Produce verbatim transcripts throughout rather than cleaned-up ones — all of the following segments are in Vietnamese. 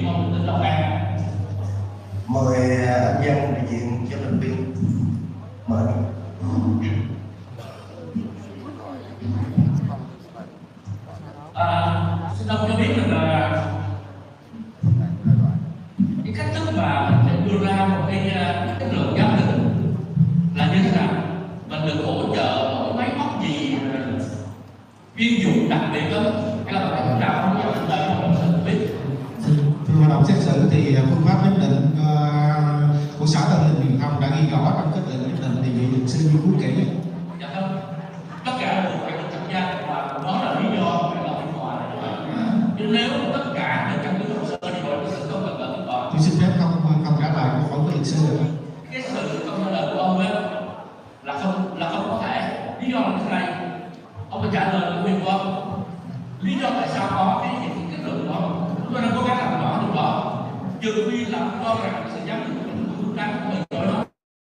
không tỉnh Long An. Mời anh Dân đại diện cho thành viên. Mời. À, xin ông cho biết rằng là cái cách thức mà mình đưa ra một cái kết luận giám định là như thế nào, mình được hỗ trợ bởi máy móc gì chuyên dụng đặc biệt lắm, hay là phải thế nào không giờ tới hội đồng xét xử biết. Thưa hội đồng xét xử thì phương pháp giám định uh, của Sở Thông tin Truyền thông đã ghi rõ trong kết luận giám định thì vị luật sư nghiên cứu kỹ. Dạ không, tất cả đều phải được tham gia và đó là lý do phải là phiên tòa. Nhưng nếu tất cả đều căn cứ hồ sơ thì hội đồng xét xử không cần ở phiên tòa. Tôi xin phép không không trả lời câu hỏi của luật sư được. Cái sự không trả lời của ông ấy là không là không có thể. Lý do là thế này, ông phải trả lời là quyền của ông. Lý do tại sao có cái những kết luận đó, chúng tôi đang cố gắng làm rõ điều đó. Trừ khi là cho rằng sự giám định của mình không đang có lời nói.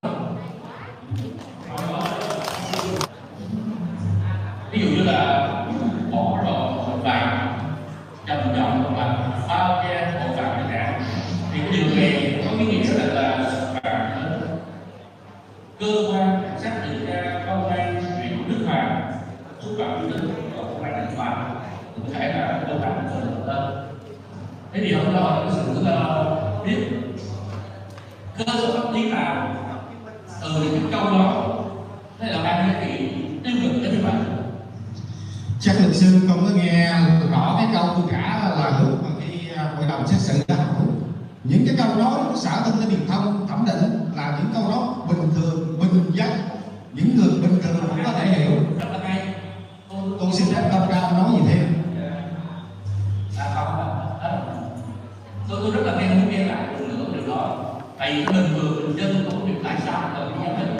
Ví dụ như là bỏ đồ vàng trầm trọng và bao che bộ vàng chẳng hạn, thì cái điều này có ý nghĩa là là vàng cơ quan cảnh sát điều tra công an huyện Đức Hòa xúc phạm uy tín của công an Đức Hòa có thể là cơ quan khởi tố lên. Thế thì hôm đó là cái sự uh, biết cơ sở pháp lý nào từ những cái câu đó thế là ban giá trị tiêu cực đến như vậy. Chắc luật sư không có nghe rõ cái câu tôi trả là lúc mà khi hội đồng xét xử đã hỏi những cái câu nói của Sở Thông tin Truyền thông thẩm định là những câu đó bình thường, bình dân, những người bình thường cũng có thể hiểu. Rất là hay. Tôi xin phép không ra nói gì thêm. À không, tôi tôi rất là nghe muốn nghe lại một nữa điều đó. Tại vì bình thường bình dân cũng biết tại sao cần phải giám định.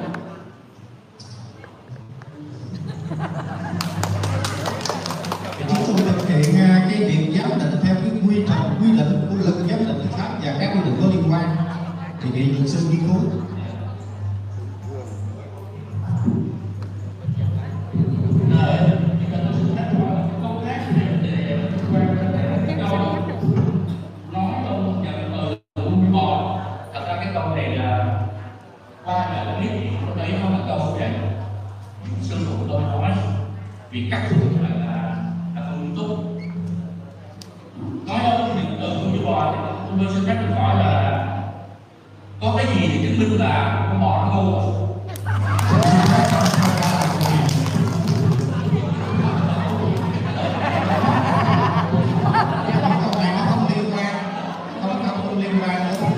Chúng tôi thực hiện cái việc giám định theo cái quy trình, quy định của luật giám định tư pháp và các quy định có liên quan thì bị luật sư nghiên cứu. Vì các thủ tục là là không nghiêm túc. Nói ở hiện tượng như bò thì tôi xin phép được hỏi là có cái gì để chứng minh là con bò nó ngu rồi? Câu này nó không liên quan, không không liên quan đến